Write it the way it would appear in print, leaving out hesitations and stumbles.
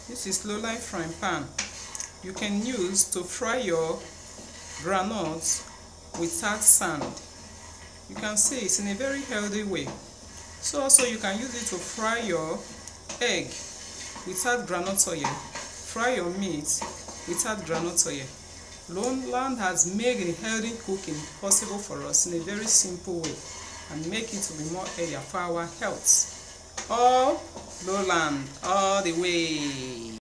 This is Norland frying pan. You can use to fry your groundnuts without sand. You can see it's in a very healthy way. So also you can use it to fry your egg without groundnut oil. Fry your meat without groundnut oil. Norland has made healthy cooking possible for us in a very simple way and make it to be more healthier for our health. All Norland, all the way.